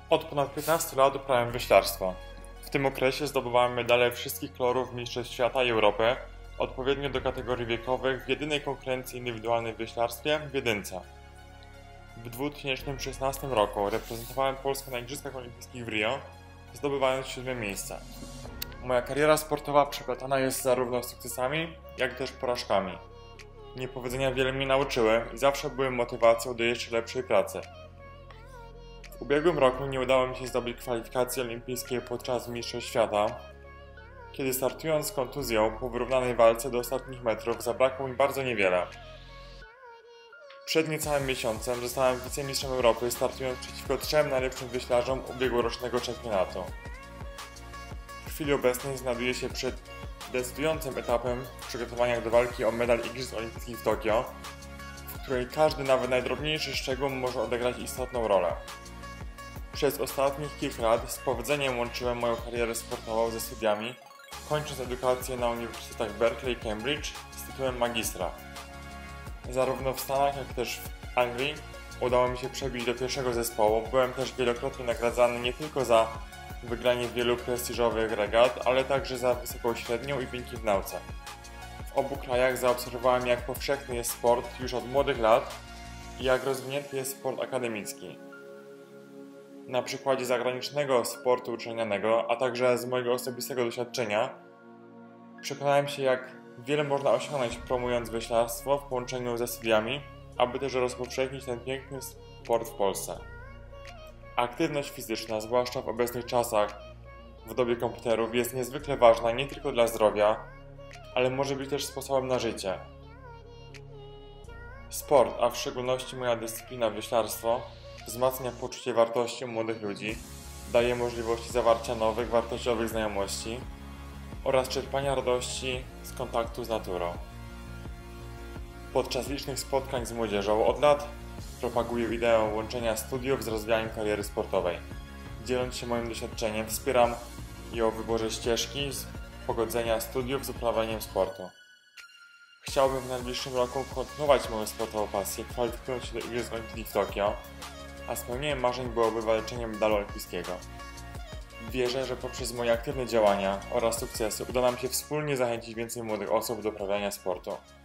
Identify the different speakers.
Speaker 1: Od ponad 15 lat uprawiam wioślarstwo. W tym okresie zdobywałem medale wszystkich kolorów mistrzostw świata i Europy, odpowiednio do kategorii wiekowych w jedynej konkurencji indywidualnej w wioślarstwie w Jedynce. W 2016 roku reprezentowałem Polskę na Igrzyskach Olimpijskich w Rio, zdobywając 7. miejsce. Moja kariera sportowa przeplatana jest zarówno sukcesami, jak też porażkami. Niepowodzenia wiele mnie nauczyły i zawsze były motywacją do jeszcze lepszej pracy. W ubiegłym roku nie udało mi się zdobyć kwalifikacji olimpijskiej podczas Mistrzostw Świata, kiedy startując z kontuzją po wyrównanej walce do ostatnich metrów zabrakło mi bardzo niewiele. Przed niecałym miesiącem zostałem wicemistrzem Europy, startując przeciwko 3 najlepszym wioślarzom ubiegłorocznego czempionatu. W chwili obecnej znajduję się przed decydującym etapem w przygotowaniach do walki o medal Igrzysk Olimpijskich w Tokio, w której każdy, nawet najdrobniejszy szczegół może odegrać istotną rolę. Przez ostatnich kilka lat z powodzeniem łączyłem moją karierę sportową ze studiami, kończąc edukację na uniwersytetach Berkeley i Cambridge z tytułem magistra. Zarówno w Stanach, jak też w Anglii udało mi się przebić do pierwszego zespołu. Byłem też wielokrotnie nagradzany nie tylko za wygranie wielu prestiżowych regat, ale także za wysoką średnią i wyniki w nauce. W obu krajach zaobserwowałem, jak powszechny jest sport już od młodych lat i jak rozwinięty jest sport akademicki. Na przykładzie zagranicznego sportu uczelnianego, a także z mojego osobistego doświadczenia, przekonałem się, jak wiele można osiągnąć promując wioślarstwo w połączeniu ze studiami, aby też rozpowszechnić ten piękny sport w Polsce. Aktywność fizyczna, zwłaszcza w obecnych czasach, w dobie komputerów, jest niezwykle ważna nie tylko dla zdrowia, ale może być też sposobem na życie. Sport, a w szczególności moja dyscyplina wioślarstwo, wzmacnia poczucie wartości u młodych ludzi, daje możliwości zawarcia nowych, wartościowych znajomości oraz czerpania radości z kontaktu z naturą. Podczas licznych spotkań z młodzieżą od lat propaguję ideę łączenia studiów z rozwijaniem kariery sportowej. Dzieląc się moim doświadczeniem, wspieram ją w wyborze ścieżki z pogodzenia studiów z uprawianiem sportu. Chciałbym w najbliższym roku kontynuować moją sportową pasję, kwalifikując się do Igrzysk Olimpijskich w Tokio, a spełnieniem marzeń byłoby walczenie medalu olimpijskiego. Wierzę, że poprzez moje aktywne działania oraz sukcesy uda nam się wspólnie zachęcić więcej młodych osób do uprawiania sportu.